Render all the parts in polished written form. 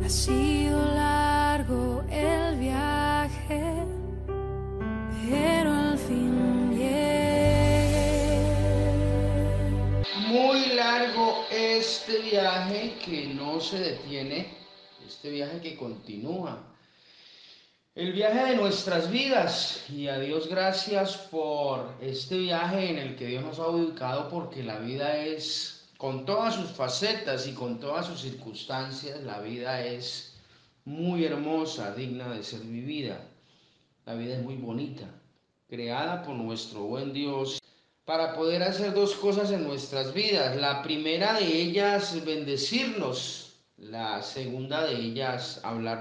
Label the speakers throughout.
Speaker 1: Ha sido largo el viaje, pero al fin llegué.
Speaker 2: Muy largo este viaje que no se detiene, este viaje que continúa. El viaje de nuestras vidas, y a Dios gracias por este viaje en el que Dios nos ha ubicado, porque la vida es, con todas sus facetas y con todas sus circunstancias, la vida es muy hermosa, digna de ser vivida. La vida es muy bonita, creada por nuestro buen Dios para poder hacer dos cosas en nuestras vidas. La primera de ellas, bendecirnos. La segunda de ellas,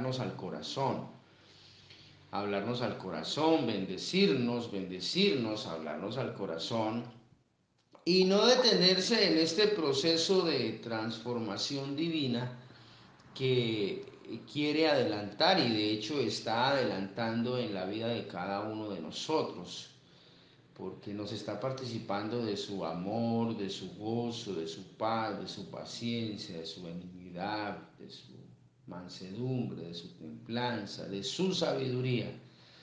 Speaker 2: hablarnos al corazón, bendecirnos, hablarnos al corazón y no detenerse en este proceso de transformación divina que quiere adelantar y de hecho está adelantando en la vida de cada uno de nosotros, porque nos está participando de su amor, de su gozo, de su paz, de su paciencia, de su benignidad, de su mansedumbre, de su templanza, de su sabiduría.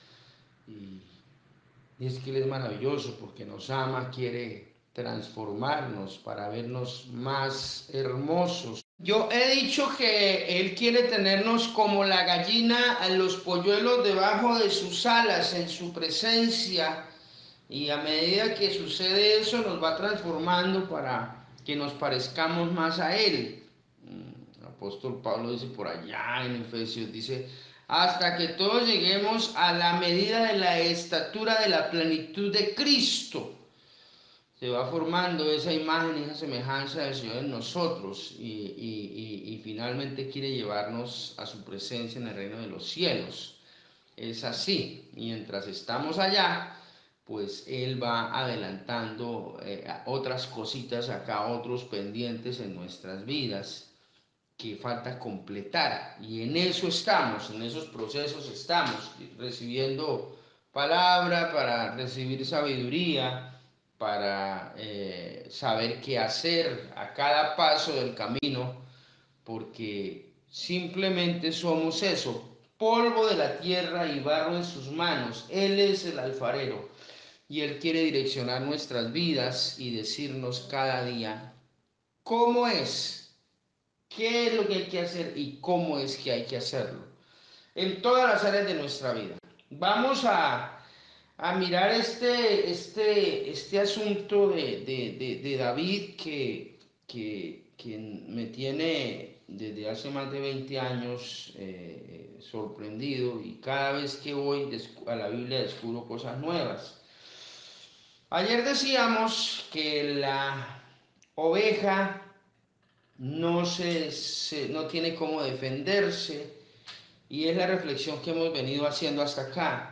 Speaker 2: Y es que Él es maravilloso porque nos ama, quiere transformarnos para vernos más hermosos. Yo he dicho que Él quiere tenernos como la gallina a los polluelos debajo de sus alas, en su presencia. Y a medida que sucede eso, nos va transformando para que nos parezcamos más a Él. El apóstol Pablo dice por allá en Efesios, dice, hasta que todos lleguemos a la medida de la estatura de la plenitud de Cristo. Se va formando esa imagen, esa semejanza del Señor en nosotros y finalmente quiere llevarnos a su presencia en el reino de los cielos. Es así, mientras estamos allá, pues Él va adelantando otras cositas acá, otros pendientes en nuestras vidas que falta completar. Y en eso estamos, en esos procesos estamos, recibiendo palabra para recibir sabiduría, para saber qué hacer a cada paso del camino, porque simplemente somos eso, polvo de la tierra y barro en sus manos. Él es el alfarero y Él quiere direccionar nuestras vidas y decirnos cada día cómo es, qué es lo que hay que hacer y cómo es que hay que hacerlo en todas las áreas de nuestra vida. Vamos a mirar este asunto de David que me tiene desde hace más de 20 años sorprendido, y cada vez que voy a la Biblia descubro cosas nuevas. Ayer decíamos que la oveja no tiene cómo defenderse, y es la reflexión que hemos venido haciendo hasta acá.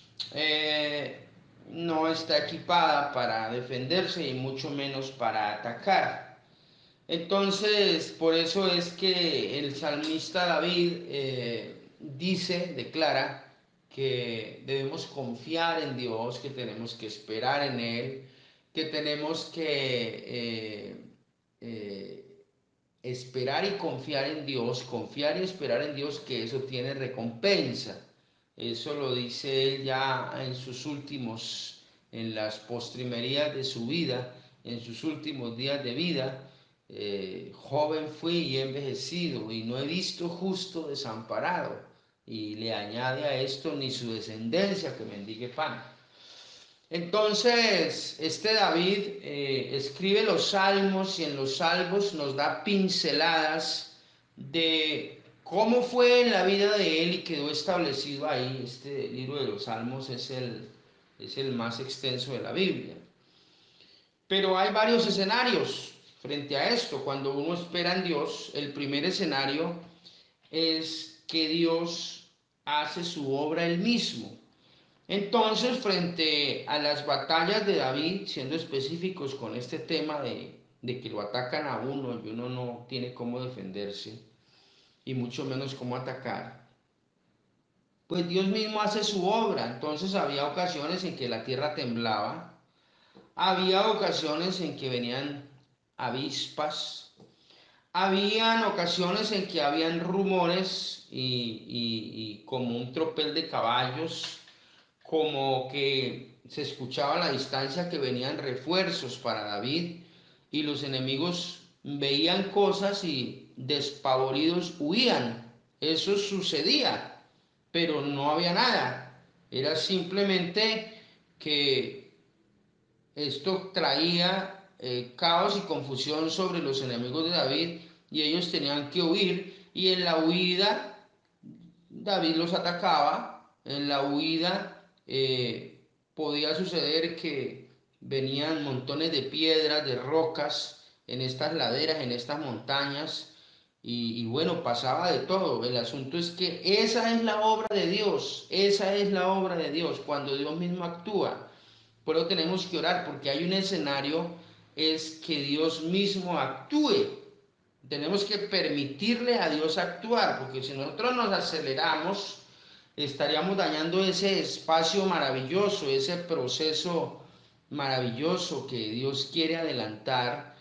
Speaker 2: No está equipada para defenderse y mucho menos para atacar. Entonces, por eso es que el salmista David declara que debemos confiar en Dios, que tenemos que esperar en Él, que tenemos que esperar y confiar en Dios, confiar y esperar en Dios, que eso tiene recompensa. Eso lo dice él ya en las postrimerías de su vida, en sus últimos días de vida. Joven fui y he envejecido y no he visto justo desamparado. Y le añade a esto ni su descendencia que mendigue pan. Entonces, este David escribe los salmos y en los salmos nos da pinceladas de cómo fue en la vida de él y quedó establecido ahí. Este libro de los salmos es el más extenso de la Biblia. Pero hay varios escenarios frente a esto. Cuando uno espera en Dios, el primer escenario es que Dios hace su obra él mismo. Entonces, frente a las batallas de David, siendo específicos con este tema de que lo atacan a uno y uno no tiene cómo defenderse, y mucho menos cómo atacar, pues Dios mismo hace su obra. Entonces había ocasiones en que la tierra temblaba, había ocasiones en que venían avispas, habían ocasiones en que habían rumores y como un tropel de caballos, como que se escuchaba a la distancia que venían refuerzos para David y los enemigos veían cosas y despavoridos huían. Eso sucedía, pero no había nada. Era simplemente que esto traía caos y confusión sobre los enemigos de David y ellos tenían que huir y en la huida David los atacaba, en la huida podía suceder que venían montones de piedras, de rocas en estas laderas, en estas montañas y bueno, pasaba de todo. El asunto es que esa es la obra de Dios, esa es la obra de Dios, cuando Dios mismo actúa. Pero tenemos que orar porque hay un escenario, es que Dios mismo actúe. Tenemos que permitirle a Dios actuar, porque si nosotros nos aceleramos, estaríamos dañando ese espacio maravilloso, ese proceso maravilloso que Dios quiere adelantar,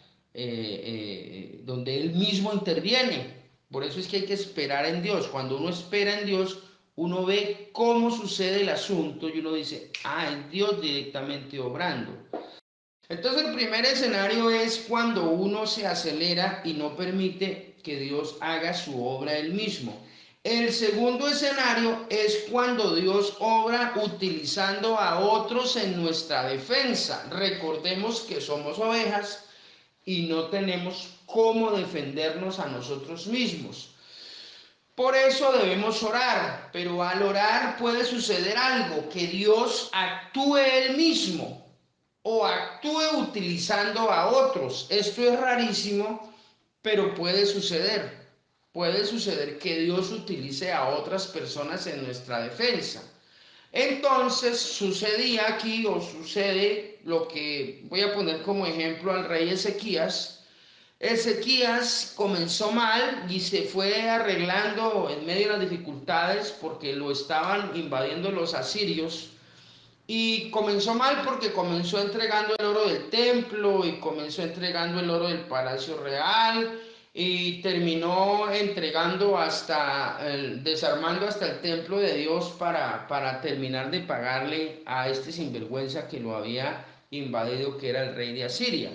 Speaker 2: donde Él mismo interviene. Por eso es que hay que esperar en Dios. Cuando uno espera en Dios, uno ve cómo sucede el asunto y uno dice, ah, es Dios directamente obrando. Entonces el primer escenario es cuando uno se acelera y no permite que Dios haga su obra él mismo. El segundo escenario es cuando Dios obra utilizando a otros en nuestra defensa. Recordemos que somos ovejas y no tenemos cómo defendernos a nosotros mismos. Por eso debemos orar, pero al orar puede suceder algo, que Dios actúe él mismo o actúe utilizando a otros. Esto es rarísimo, pero puede suceder. Puede suceder que Dios utilice a otras personas en nuestra defensa. Entonces sucedía aquí o sucede lo que voy a poner como ejemplo al rey Ezequías. Ezequías comenzó mal y se fue arreglando en medio de las dificultades porque lo estaban invadiendo los asirios. Y comenzó mal porque comenzó entregando el oro del templo y comenzó entregando el oro del palacio real y terminó entregando desarmando hasta el templo de Dios para terminar de pagarle a este sinvergüenza que lo había invadido, que era el rey de Asiria.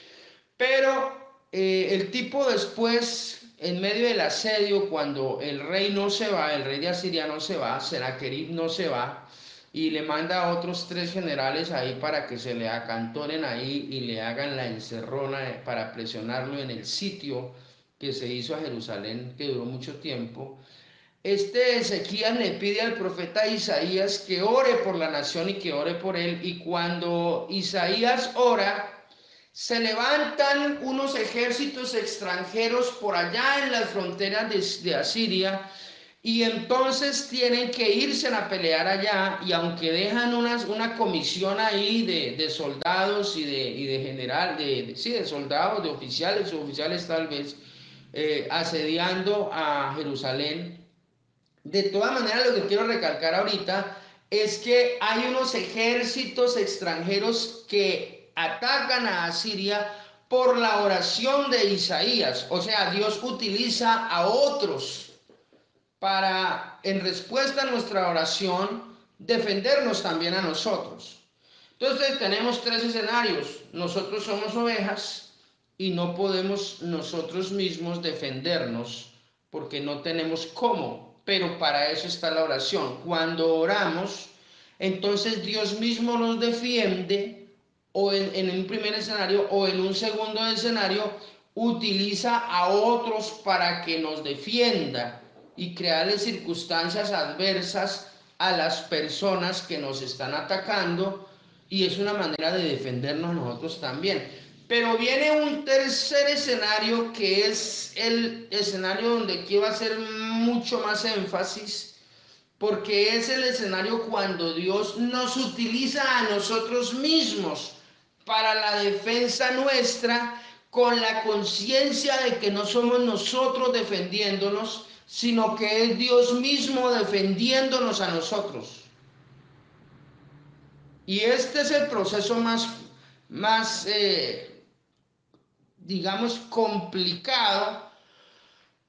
Speaker 2: Pero el tipo después, en medio del asedio, cuando el rey no se va, el rey de Asiria no se va, Sennacherib no se va, y le manda a otros 3 generales ahí para que se le acantonen ahí y le hagan la encerrona para presionarlo en el sitio que se hizo a Jerusalén, que duró mucho tiempo. Este Ezequías le pide al profeta Isaías que ore por la nación y que ore por él, y cuando Isaías ora, se levantan unos ejércitos extranjeros por allá en las fronteras de Asiria y entonces tienen que irse a pelear allá y aunque dejan una comisión ahí de soldados y de general, sí, de soldados, de oficiales, suboficiales tal vez, asediando a Jerusalén. De todas maneras, lo que quiero recalcar ahorita es que hay unos ejércitos extranjeros que atacan a Asiria por la oración de Isaías. O sea, Dios utiliza a otros para, en respuesta a nuestra oración, defendernos también a nosotros. Entonces tenemos 3 escenarios. Nosotros somos ovejas y no podemos nosotros mismos defendernos porque no tenemos cómo, pero para eso está la oración. Cuando oramos, entonces Dios mismo nos defiende, o en un primer escenario o en un segundo escenario utiliza a otros para que nos defienda y crearle circunstancias adversas a las personas que nos están atacando, y es una manera de defendernos nosotros también. Pero viene un tercer escenario que es el escenario donde quiero hacer mucho más énfasis, porque es el escenario cuando Dios nos utiliza a nosotros mismos para la defensa nuestra, con la conciencia de que no somos nosotros defendiéndonos, sino que es Dios mismo defendiéndonos a nosotros. Y este es el proceso más digamos, complicado,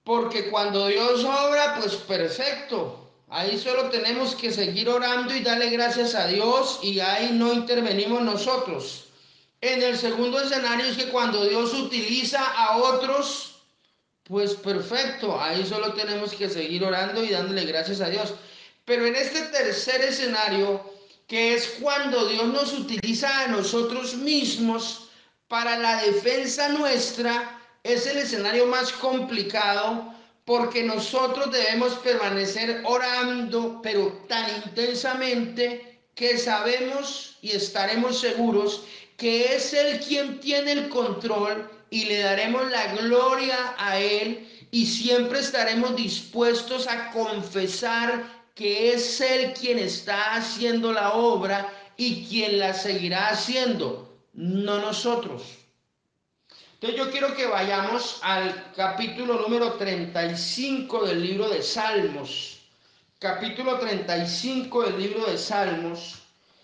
Speaker 2: porque cuando Dios obra, pues perfecto. Ahí solo tenemos que seguir orando y darle gracias a Dios y ahí no intervenimos nosotros. En el segundo escenario es que cuando Dios utiliza a otros, pues perfecto, ahí solo tenemos que seguir orando y dándole gracias a Dios. Pero en este tercer escenario, que es cuando Dios nos utiliza a nosotros mismos para la defensa nuestra, es el escenario más complicado porque nosotros debemos permanecer orando, pero tan intensamente que sabemos y estaremos seguros que es Él quien tiene el control y le daremos la gloria a Él y siempre estaremos dispuestos a confesar que es Él quien está haciendo la obra y quien la seguirá haciendo, no nosotros. Entonces yo quiero que vayamos al capítulo número 35 del libro de Salmos. Capítulo 35 del libro de Salmos.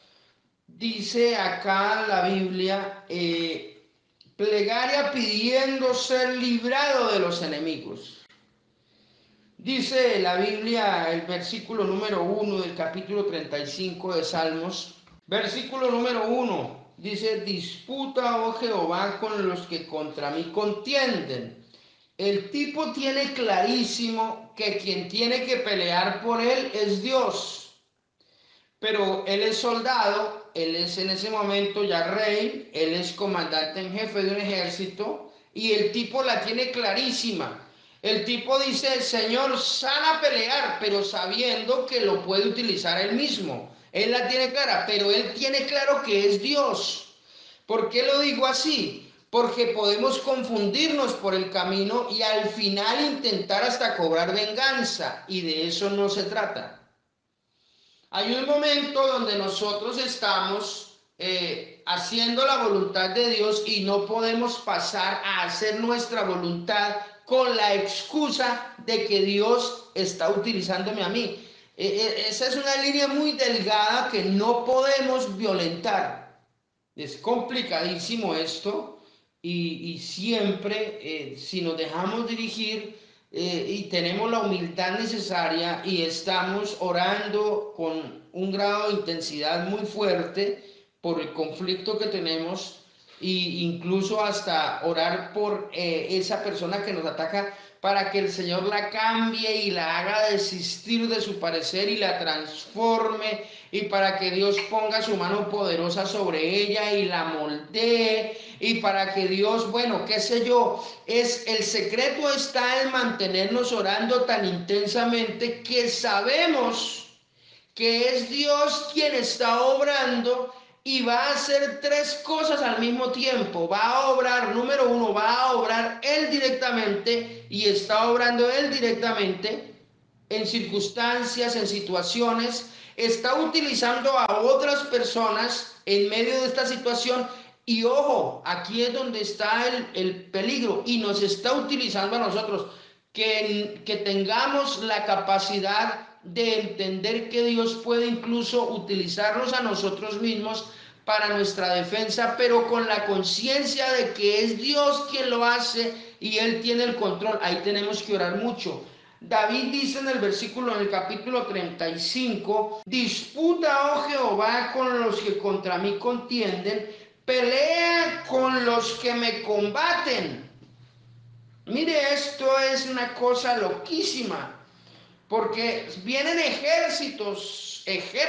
Speaker 2: Dice acá la Biblia, plegaria pidiendo ser librado de los enemigos. Dice la Biblia, el versículo número 1 del capítulo 35 de Salmos, versículo número 1, dice, disputa, oh Jehová, con los que contra mí contienden. El tipo tiene clarísimo que quien tiene que pelear por él es Dios, pero él es soldado, él es en ese momento ya rey, él es comandante en jefe de un ejército y el tipo la tiene clarísima. El tipo dice, Señor, sal a pelear, pero sabiendo que lo puede utilizar él mismo. Él la tiene clara, pero él tiene claro que es Dios. ¿Por qué lo digo así? Porque podemos confundirnos por el camino y al final intentar hasta cobrar venganza, y de eso no se trata. Hay un momento donde nosotros estamos haciendo la voluntad de Dios y no podemos pasar a hacer nuestra voluntad con la excusa de que Dios está utilizándome a mí. Esa es una línea muy delgada que no podemos violentar. Es complicadísimo esto y siempre si nos dejamos dirigir y tenemos la humildad necesaria y estamos orando con un grado de intensidad muy fuerte por el conflicto que tenemos e incluso hasta orar por esa persona que nos ataca para que el Señor la cambie y la haga desistir de su parecer y la transforme y para que Dios ponga su mano poderosa sobre ella y la moldee y para que Dios, bueno, qué sé yo, el secreto está en mantenernos orando tan intensamente que sabemos que es Dios quien está obrando y va a hacer tres cosas al mismo tiempo. Va a obrar, número uno, va a obrar Él directamente y está obrando Él directamente en circunstancias, en situaciones. Está utilizando a otras personas en medio de esta situación. Y ojo, aquí es donde está el peligro y nos está utilizando a nosotros. Que tengamos la capacidad de entender que Dios puede incluso utilizarnos a nosotros mismos para nuestra defensa, pero con la conciencia de que es Dios quien lo hace y Él tiene el control. Ahí tenemos que orar mucho. David dice en el versículo, en el capítulo 35, disputa, oh Jehová, con los que contra mí contienden, pelea con los que me combaten. Mire, esto es una cosa loquísima, porque vienen ejércitos.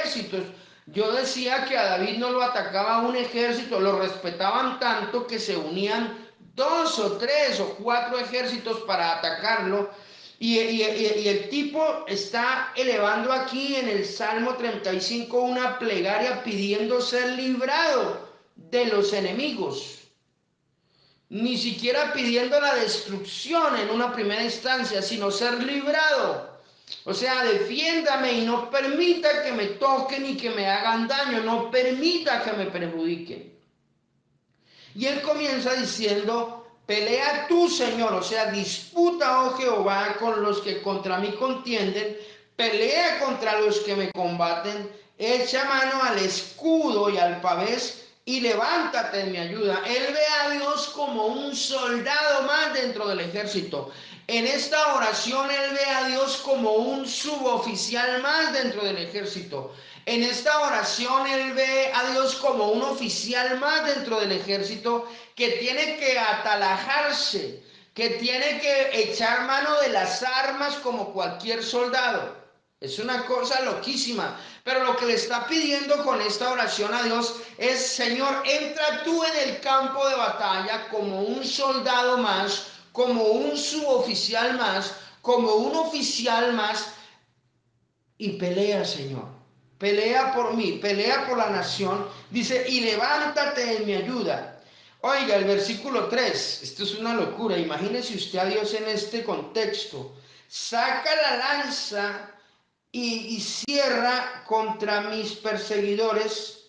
Speaker 2: Yo decía que a David no lo atacaba un ejército, lo respetaban tanto que se unían 2 o 3 o 4 ejércitos para atacarlo. Y el tipo está elevando aquí en el Salmo 35 una plegaria pidiendo ser librado de los enemigos. Ni siquiera pidiendo la destrucción en una primera instancia, sino ser librado. O sea, defiéndame y no permita que me toquen y que me hagan daño, no permita que me perjudiquen. Y él comienza diciendo, pelea tú, Señor, o sea, disputa, oh Jehová, con los que contra mí contienden, pelea contra los que me combaten, echa mano al escudo y al pavés, y levántate en mi ayuda. Él ve a Dios como un soldado más dentro del ejército. En esta oración él ve a Dios como un suboficial más dentro del ejército. En esta oración él ve a Dios como un oficial más dentro del ejército que tiene que atalajarse, que tiene que echar mano de las armas como cualquier soldado. Es una cosa loquísima, pero lo que le está pidiendo con esta oración a Dios es: Señor, entra tú en el campo de batalla como un soldado más, como un suboficial más, como un oficial más, y pelea, Señor. Pelea por mí, pelea por la nación. Dice, y levántate en mi ayuda. Oiga, el versículo 3, esto es una locura. Imagínese usted a Dios en este contexto. Saca la lanza y cierra contra mis perseguidores.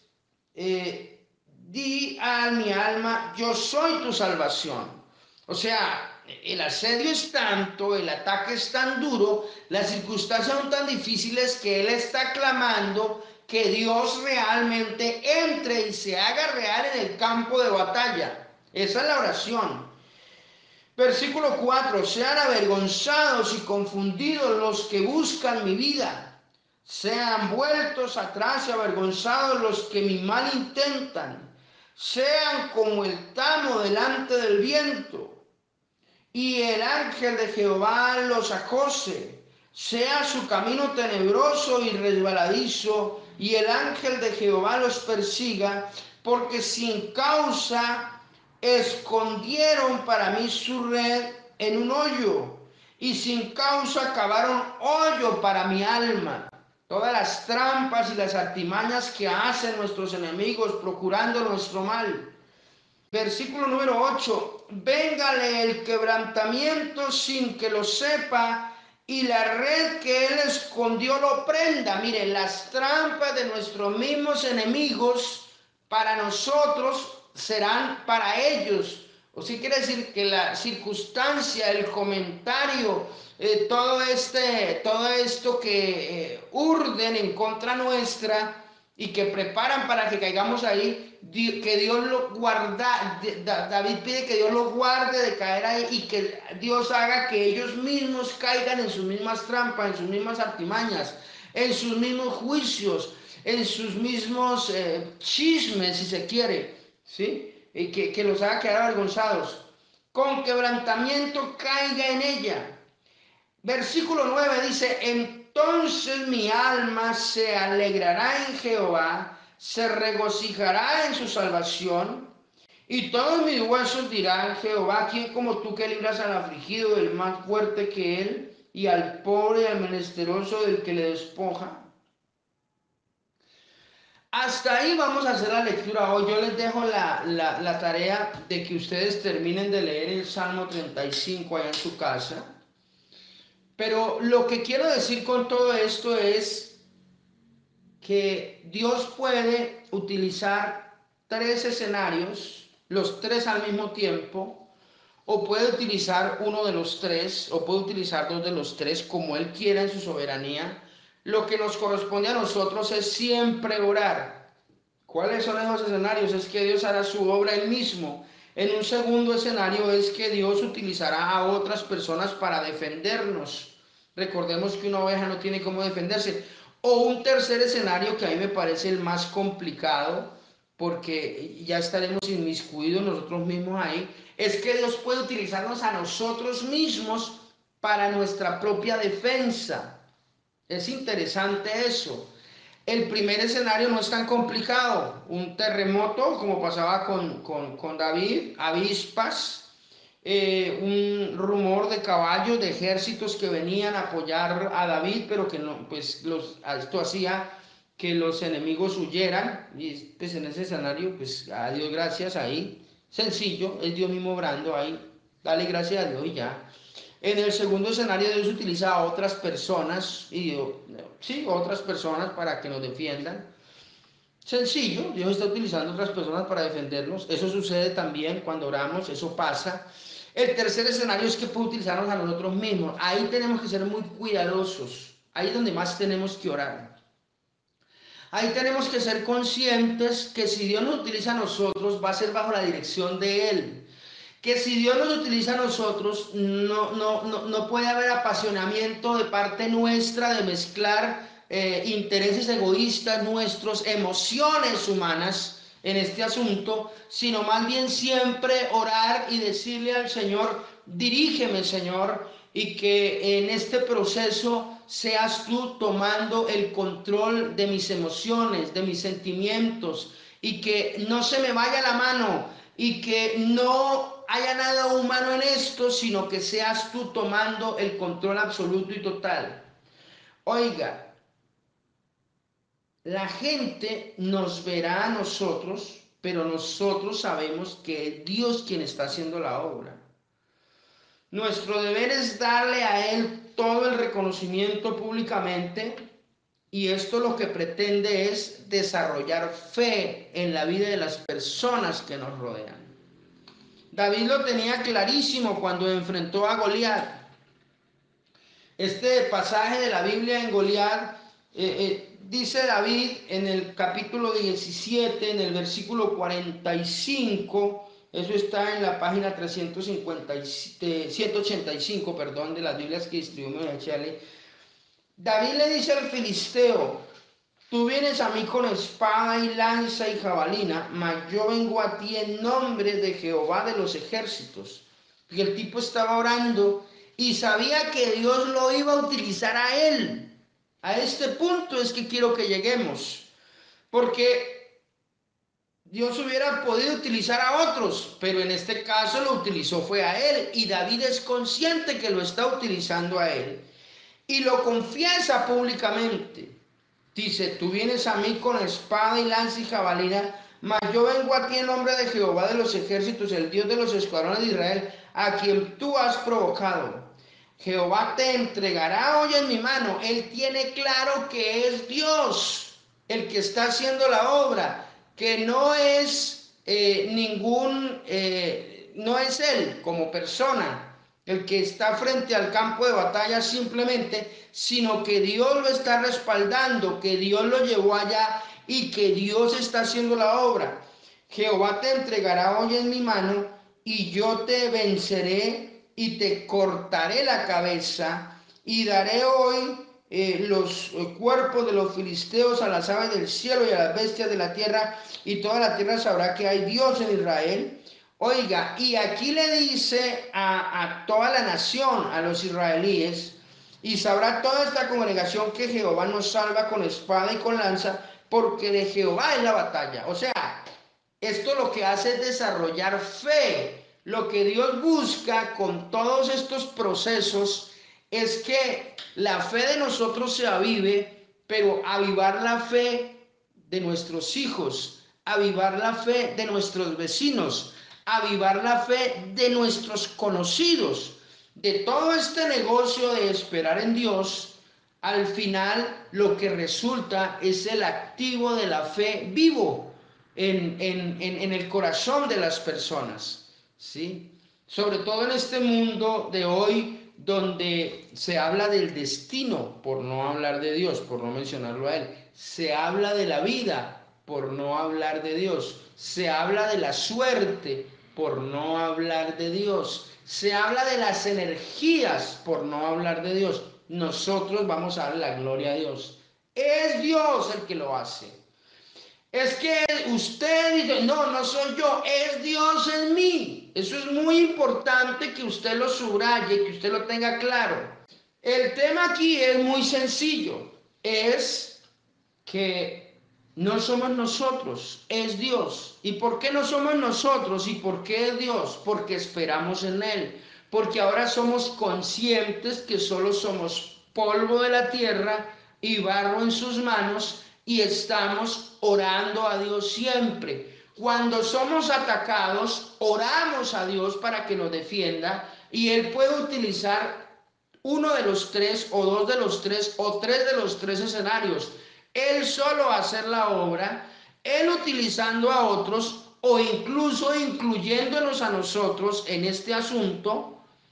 Speaker 2: Di a mi alma, yo soy tu salvación. O sea, el asedio es tanto, el ataque es tan duro, las circunstancias son tan difíciles que él está clamando que Dios realmente entre y se haga real en el campo de batalla. Esa es la oración. Versículo 4, sean avergonzados y confundidos los que buscan mi vida, sean vueltos atrás y avergonzados los que mi mal intentan, sean como el tamo delante del viento, y el ángel de Jehová los acose, sea su camino tenebroso y resbaladizo, y el ángel de Jehová los persiga, porque sin causa escondieron para mí su red en un hoyo, y sin causa cavaron hoyo para mi alma. Todas las trampas y las artimañas que hacen nuestros enemigos procurando nuestro mal. Versículo número 8, véngale el quebrantamiento sin que lo sepa, y la red que él escondió lo prenda. Miren, las trampas de nuestros mismos enemigos para nosotros serán para ellos. O sí quiere decir que la circunstancia, el comentario, todo esto que urden en contra nuestra y que preparan para que caigamos ahí, que Dios lo guarda. David pide que Dios lo guarde de caer ahí y que Dios haga que ellos mismos caigan en sus mismas trampas, en sus mismas artimañas, en sus mismos juicios, en sus mismos chismes, si se quiere, ¿sí? Y que los haga quedar avergonzados. Con quebrantamiento caiga en ella. Versículo 9 dice, entonces mi alma se alegrará en Jehová, se regocijará en su salvación, y todos mis huesos dirán, Jehová, ¿quién como tú que libras al afligido, el más fuerte que él, y al pobre y al menesteroso del que le despoja? Hasta ahí vamos a hacer la lectura hoy. Yo les dejo la tarea de que ustedes terminen de leer el Salmo 35 allá en su casa. Pero lo que quiero decir con todo esto es que Dios puede utilizar tres escenarios, los tres al mismo tiempo, o puede utilizar uno de los tres, o puede utilizar dos de los tres, como Él quiera en su soberanía. Lo que nos corresponde a nosotros es siempre orar. ¿Cuáles son esos escenarios? Es que Dios hará su obra Él mismo. En un segundo escenario es que Dios utilizará a otras personas para defendernos. Recordemos que una oveja no tiene cómo defenderse. O un tercer escenario que a mí me parece el más complicado, porque ya estaremos inmiscuidos nosotros mismos ahí, es que Dios puede utilizarnos a nosotros mismos para nuestra propia defensa. Es interesante eso. El primer escenario no es tan complicado. Un terremoto, como pasaba con David, avispas, un rumor de caballos, de ejércitos que venían a apoyar a David, pero que no, pues esto hacía que los enemigos huyeran. Y pues en ese escenario, pues a Dios gracias ahí. Sencillo, es Dios mismo obrando ahí. Dale gracias a Dios y ya. En el segundo escenario Dios utiliza a otras personas, otras personas para que nos defiendan. Sencillo, Dios está utilizando a otras personas para defendernos. Eso sucede también cuando oramos, eso pasa. El tercer escenario es que puede utilizarnos a nosotros mismos. Ahí tenemos que ser muy cuidadosos. Ahí es donde más tenemos que orar. Ahí tenemos que ser conscientes que si Dios nos utiliza a nosotros, va a ser bajo la dirección de Él. que si Dios nos utiliza a nosotros, no puede haber apasionamiento de parte nuestra de mezclar intereses egoístas nuestros, emociones humanas en este asunto, sino más bien siempre orar y decirle al Señor, dirígeme, Señor, y que en este proceso seas tú tomando el control de mis emociones, de mis sentimientos, y que no se me vaya la mano, y que no haya nada humano en esto, sino que seas tú tomando el control absoluto y total. Oiga, la gente nos verá a nosotros, pero nosotros sabemos que es Dios quien está haciendo la obra. Nuestro deber es darle a Él todo el reconocimiento públicamente, y esto lo que pretende es desarrollar fe en la vida de las personas que nos rodean. David lo tenía clarísimo cuando enfrentó a Goliat. Este pasaje de la Biblia en Goliat, dice David en el capítulo 17, en el versículo 45, eso está en la página 185, perdón, de las Biblias que distribuimos en Chile. David le dice al filisteo, tú vienes a mí con espada y lanza y jabalina, mas yo vengo a ti en nombre de Jehová de los ejércitos. Y el tipo estaba orando y sabía que Dios lo iba a utilizar a él. A este punto es que quiero que lleguemos, porque Dios hubiera podido utilizar a otros, pero en este caso lo utilizó fue a él, y David es consciente que lo está utilizando a él y lo confiesa públicamente. Dice, tú vienes a mí con espada y lanza y jabalina, mas yo vengo a ti en nombre de Jehová de los ejércitos, el Dios de los escuadrones de Israel, a quien tú has provocado. Jehová te entregará hoy en mi mano. Él tiene claro que es Dios el que está haciendo la obra, que no es no es él como persona el que está frente al campo de batalla simplemente, sino que Dios lo está respaldando, que Dios lo llevó allá y que Dios está haciendo la obra. Jehová te entregará hoy en mi mano y yo te venceré y te cortaré la cabeza y daré hoy los cuerpos de los filisteos a las aves del cielo y a las bestias de la tierra, y toda la tierra sabrá que hay Dios en Israel. Oiga, y aquí le dice a toda la nación, a los israelíes, y sabrá toda esta congregación que Jehová nos salva con espada y con lanza, porque de Jehová es la batalla. O sea, esto lo que hace es desarrollar fe. Lo que Dios busca con todos estos procesos es que la fe de nosotros se avive, pero avivar la fe de nuestros hijos, avivar la fe de nuestros vecinos, avivar la fe de nuestros conocidos. De todo este negocio de esperar en Dios, al final lo que resulta es el activo de la fe vivo en el corazón de las personas, ¿sí? Sobre todo en este mundo de hoy, donde se habla del destino, por no hablar de Dios, por no mencionarlo a Él. Se habla de la vida, por no hablar de Dios. Se habla de la suerte, por no hablar de Dios. Se habla de las energías, por no hablar de Dios. Nosotros vamos a dar la gloria a Dios. Es Dios el que lo hace. Es que usted dice, no, no soy yo, es Dios en mí. Eso es muy importante que usted lo subraye, que usted lo tenga claro. El tema aquí es muy sencillo, es que no somos nosotros, es Dios. ¿Y por qué no somos nosotros? ¿Y por qué es Dios? Porque esperamos en Él. Porque ahora somos conscientes que solo somos polvo de la tierra y barro en sus manos, y estamos orando a Dios siempre. Cuando somos atacados, oramos a Dios para que nos defienda, y Él puede utilizar uno de los tres, o dos de los tres, o tres de los tres escenarios. Él solo hacer la obra, Él utilizando a otros, o incluso incluyéndonos a nosotros en este asunto.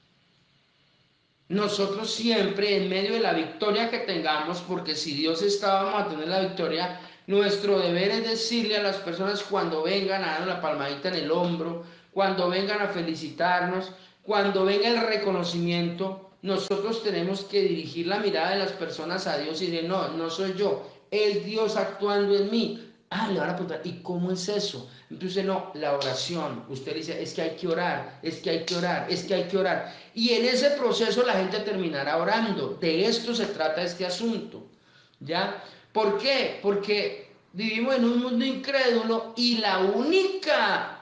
Speaker 2: Nosotros siempre, en medio de la victoria que tengamos, porque si Dios está, vamos a tener la victoria. Nuestro deber es decirle a las personas cuando vengan a dar la palmadita en el hombro, cuando vengan a felicitarnos, cuando venga el reconocimiento, nosotros tenemos que dirigir la mirada de las personas a Dios y decir, no, no soy yo, es Dios actuando en mí. Ah, le van a preguntar, ¿y cómo es eso? Entonces, no, la oración. Usted le dice, es que hay que orar, es que hay que orar, es que hay que orar. Y en ese proceso la gente terminará orando. De esto se trata este asunto. ¿Ya? ¿Por qué? Porque vivimos en un mundo incrédulo y la única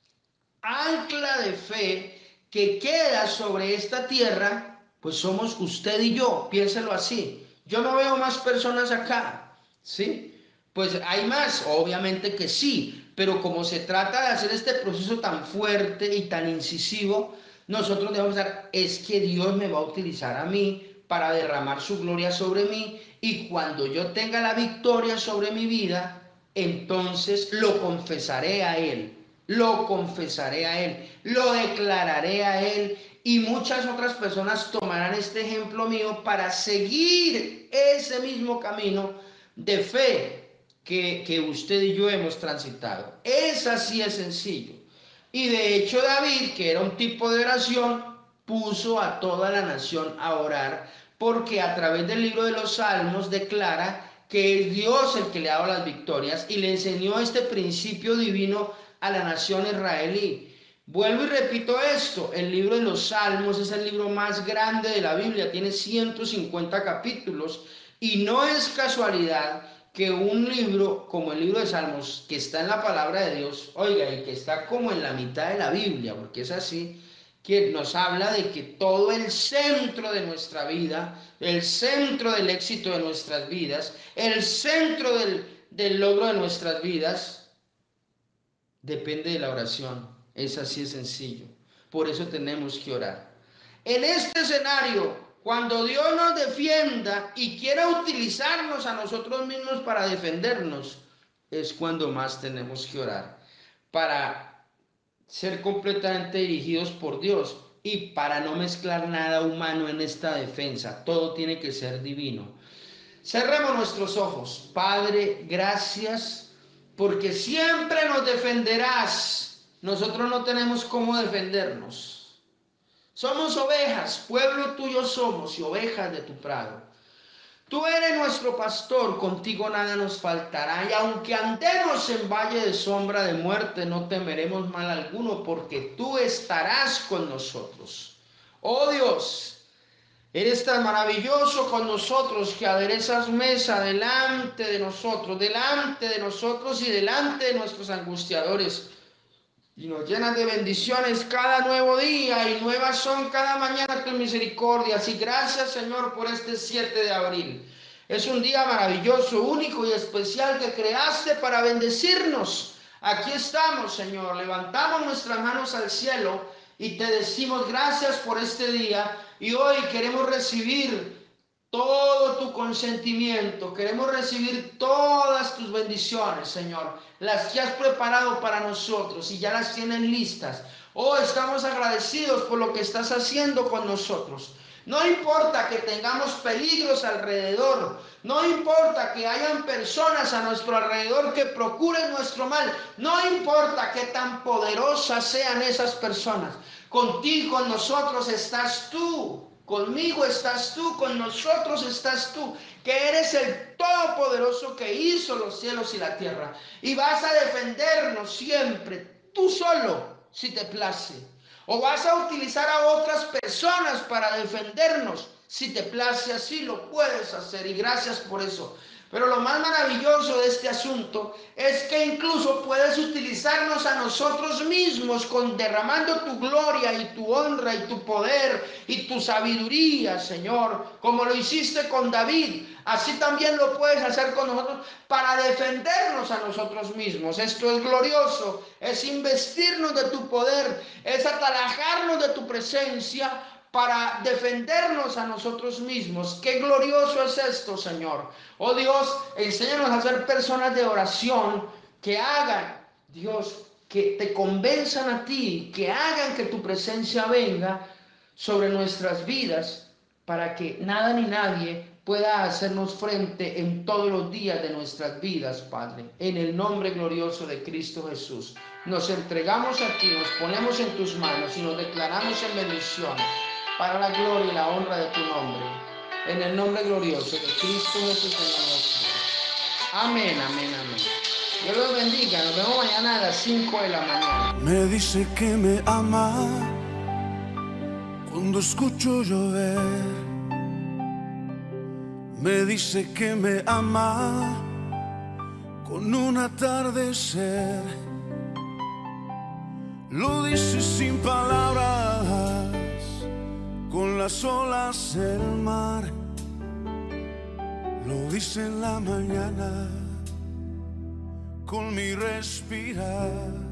Speaker 2: ancla de fe que queda sobre esta tierra, pues somos usted y yo. Piénselo así. Yo no veo más personas acá, ¿sí? Pues hay más, obviamente que sí, pero como se trata de hacer este proceso tan fuerte y tan incisivo, nosotros debemos pensar, es que Dios me va a utilizar a mí para derramar su gloria sobre mí, y cuando yo tenga la victoria sobre mi vida, entonces lo confesaré a Él, lo confesaré a Él, lo declararé a Él, y muchas otras personas tomarán este ejemplo mío para seguir ese mismo camino de fe que usted y yo hemos transitado. Es así de sencillo. Y de hecho David, que era un tipo de oración, puso a toda la nación a orar, porque a través del libro de los Salmos declara que es Dios el que le ha dado las victorias y le enseñó este principio divino a la nación israelí. Vuelvo y repito esto, el libro de los Salmos es el libro más grande de la Biblia, tiene 150 capítulos, y no es casualidad que un libro como el libro de Salmos, que está en la palabra de Dios, oiga, y que está como en la mitad de la Biblia, porque es así, que nos habla de que todo el centro de nuestra vida, el centro del éxito de nuestras vidas, el centro del logro de nuestras vidas, depende de la oración. Es así de sencillo. Por eso tenemos que orar. En este escenario, cuando Dios nos defienda y quiera utilizarnos a nosotros mismos para defendernos, es cuando más tenemos que orar, para ser completamente dirigidos por Dios y para no mezclar nada humano en esta defensa. Todo tiene que ser divino. Cerremos nuestros ojos. Padre, gracias porque siempre nos defenderás. Nosotros no tenemos cómo defendernos. Somos ovejas, pueblo tuyo somos y ovejas de tu prado. Tú eres nuestro pastor, contigo nada nos faltará, y aunque andemos en valle de sombra de muerte, no temeremos mal alguno, porque tú estarás con nosotros. Oh Dios, eres tan maravilloso con nosotros que aderezas mesa delante de nosotros y delante de nuestros angustiadores. Y nos llenas de bendiciones cada nuevo día, y nuevas son cada mañana tus misericordias. Y gracias, Señor, por este 7 de abril. Es un día maravilloso, único y especial que creaste para bendecirnos. Aquí estamos, Señor, levantamos nuestras manos al cielo y te decimos gracias por este día. Y hoy queremos recibir todo tu consentimiento, queremos recibir todas tus bendiciones, Señor, las que has preparado para nosotros y ya las tienen listas. Oh, estamos agradecidos por lo que estás haciendo con nosotros. No importa que tengamos peligros alrededor, no importa que hayan personas a nuestro alrededor que procuren nuestro mal, no importa que tan poderosas sean esas personas, contigo, con nosotros estás tú. Conmigo estás tú, con nosotros estás tú, que eres el Todopoderoso que hizo los cielos y la tierra. Y vas a defendernos siempre, tú solo, si te place. O vas a utilizar a otras personas para defendernos. Si te place, así lo puedes hacer, y gracias por eso. Pero lo más maravilloso de este asunto es que incluso puedes utilizarnos a nosotros mismos, derramando tu gloria y tu honra y tu poder y tu sabiduría, Señor, como lo hiciste con David. Así también lo puedes hacer con nosotros para defendernos a nosotros mismos. Esto es glorioso, es investirnos de tu poder, es atalajarnos de tu presencia para defendernos a nosotros mismos. Qué glorioso es esto, Señor. Oh Dios, enséñanos a ser personas de oración que hagan, Dios, que te convenzan a ti, que hagan que tu presencia venga sobre nuestras vidas para que nada ni nadie pueda hacernos frente en todos los días de nuestras vidas, Padre. En el nombre glorioso de Cristo Jesús, nos entregamos a ti, nos ponemos en tus manos y nos declaramos en bendición para la gloria y la honra de tu nombre. En el nombre glorioso de Cristo Jesús, Señor nuestro. Amén, amén, amén. Dios los bendiga. Nos vemos mañana a las 5 de la mañana.
Speaker 3: Me dice que me ama cuando escucho llover. Me dice que me ama con un atardecer. Lo dice sin palabras, con las olas del mar. Lo dice en la mañana, con mi respirar.